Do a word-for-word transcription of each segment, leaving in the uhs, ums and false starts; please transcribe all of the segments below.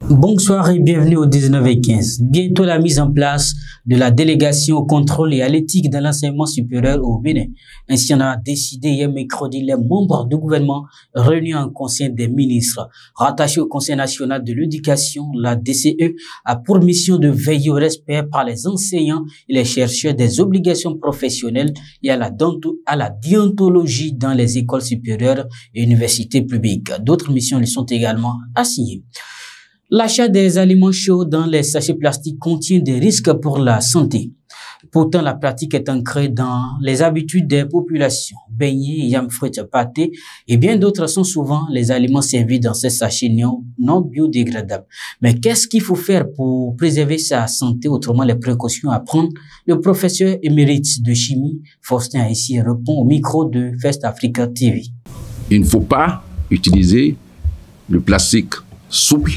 Bonsoir et bienvenue au dix-neuf heures quinze. Bientôt la mise en place de la délégation au contrôle et à l'éthique dans l'enseignement supérieur au Bénin. Ainsi en a décidé hier mercredi les membres du gouvernement réunis en conseil des ministres. Rattaché au Conseil national de l'éducation, la D C E a pour mission de veiller au respect par les enseignants et les chercheurs des obligations professionnelles et à la, à la déontologie dans les écoles supérieures et universités publiques. D'autres missions lui sont également assignées. L'achat des aliments chauds dans les sachets plastiques contient des risques pour la santé. Pourtant, la pratique est ancrée dans les habitudes des populations. Beignets, yam frites, pâtés et bien d'autres sont souvent les aliments servis dans ces sachets non, non biodégradables. Mais qu'est-ce qu'il faut faire pour préserver sa santé, autrement les précautions à prendre? Le professeur émérite de chimie, Faustin Haïssi, répond au micro de First Africa T V. Il ne faut pas utiliser le plastique souple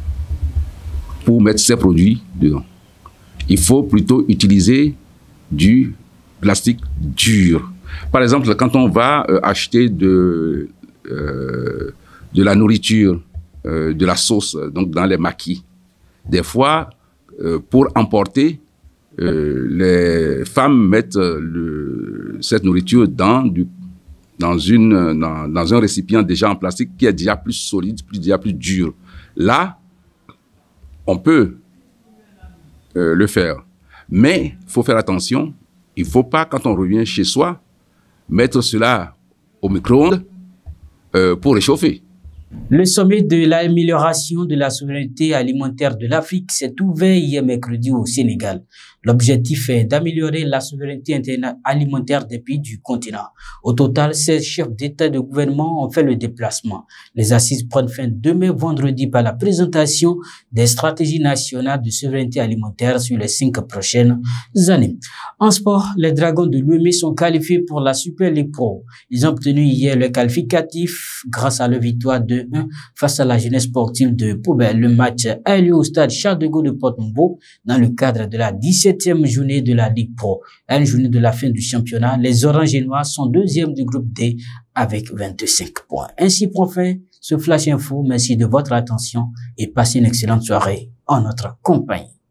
pour mettre ces produits dedans. Il faut plutôt utiliser du plastique dur. Par exemple, quand on va euh, acheter de, euh, de la nourriture, euh, de la sauce, donc dans les maquis, des fois, euh, pour emporter, euh, les femmes mettent le, cette nourriture dans, du, dans, une, dans, dans un récipient déjà en plastique qui est déjà plus solide, plus, déjà plus dur. Là, on peut euh, le faire, mais il faut faire attention. Il ne faut pas, quand on revient chez soi, mettre cela au micro-ondes euh, pour réchauffer. Le sommet de l'amélioration de la souveraineté alimentaire de l'Afrique s'est ouvert hier mercredi au Sénégal. L'objectif est d'améliorer la souveraineté alimentaire des pays du continent. Au total, seize chefs d'État et de gouvernement ont fait le déplacement. Les assises prennent fin demain vendredi par la présentation des stratégies nationales de souveraineté alimentaire sur les cinq prochaines années. En sport, les Dragons de l'U M sont qualifiés pour la Super League Pro. Ils ont obtenu hier le qualificatif grâce à leur victoire de un face à la jeunesse sportive de Poubelle. Le match a eu lieu au stade Charles de Gaulle de Porte-Nouveau dans le cadre de la dix-septième journée de la Ligue Pro. À une journée de la fin du championnat, les Oranges et Noirs sont deuxièmes du groupe D avec vingt-cinq points. Ainsi prend fin ce Flash Info. Merci de votre attention et passez une excellente soirée en notre compagnie.